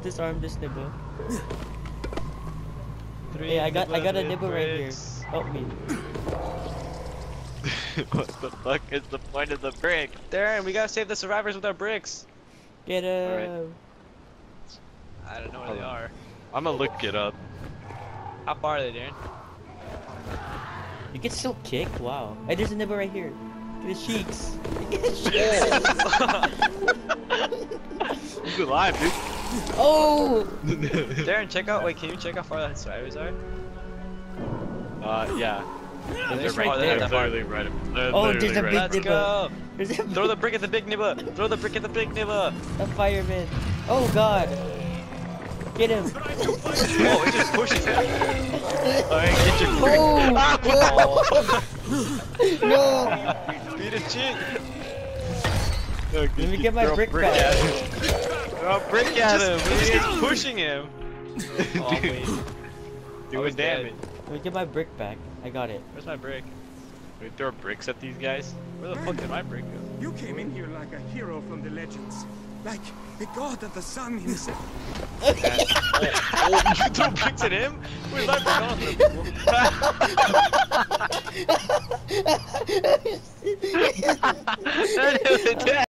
disarm this Nibba. Hey, I got a Nibba right here. Help me. What the fuck is the point of the brick? Darren, we gotta save the survivors with our bricks. Get him. I don't know where they are. I'm gonna look it up. How far are they, Darren? You can still kick? Wow. Hey, there's a Nibba right here. Get his cheeks. He's alive, dude. Oh! Darren, check out. Wait, can you check how far the survivors are? Yeah. They're They're right there. literally right. Oh, there's a big Let's Nibba. go. There's a Throw the brick at the big Nibba. Throw the brick at the big Nibba. a fireman. Oh god. Get him. Oh, it just pushes him. Alright, get your brick. No! Beat his cheek. Let me get my brick back. Throw a brick at him. He's pushing him. Oh, wait. Doing damage. Let me get my brick back. I got it. Where's my brick? We throw bricks at these guys. Where the fuck did my brick go? You came in here like a hero from the legends. Like the god of the sun himself. Oh, you throw bricks at him? Where's my brick on?